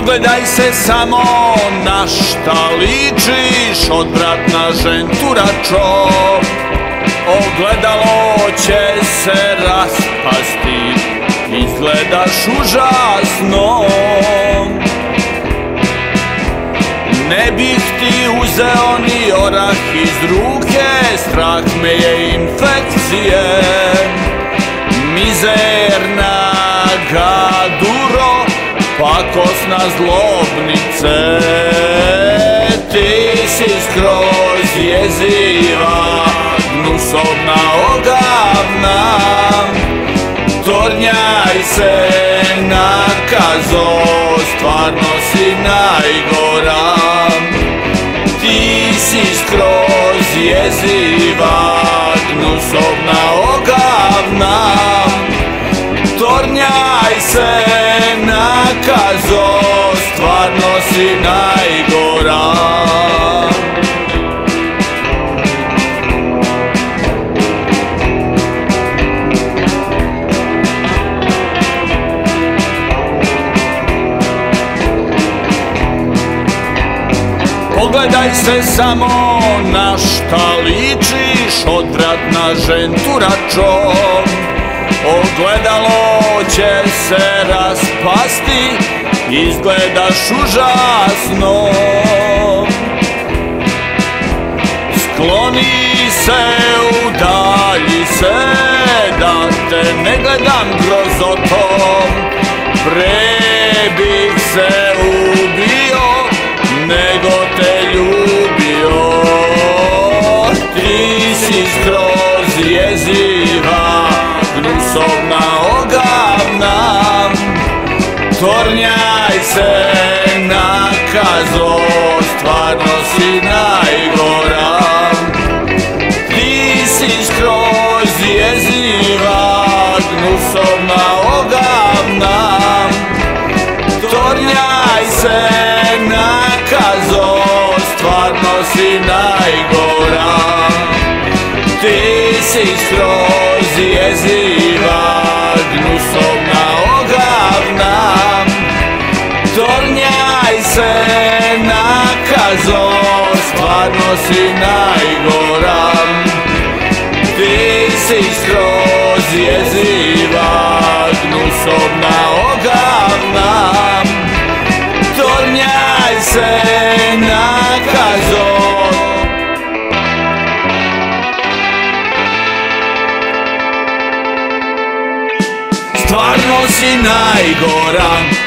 Pogledaj se samo na šta ličiš, odvratna ženturačo. Ogledalo će se raspasti, izgledaš užasno. Ne bih ti uzeo ni orah iz ruke, strah me je infekcije. Mizerna gaduro, pakosna zlobnice, ti si skroz jeziva, gnusovna, ogavna. Tornjaj se nakazo, stvarno si najgora. Ti si skroz jeziva, gnusovna, ogavna. Tornjaj se nakazo, stvarno si najgora. Pogledaj se samo na šta ličiš, odvratna ženturačo. Ogledalo će se raspasti, izgledaš užasno. Skloni se, udalji se, da te ne gledam grozotom. Pre bih se ubio nego te ljubio. Ti si skroz jeziva, gnusovna, ogavna. Tornjaj se nakazo, stvarno si najgora. Ti si skroz jeziva, gnusovna, ogavna. Tornjaj se nakazo, stvarno si najgora. Ti si skroz jeziva, gnusovna, ogavna. Tornjaj se nakazo, stvarno si najgora. Ti si skroz jeziva, gnusovna, ogavna. Tornjaj se nakazo. Stvarno si najgora.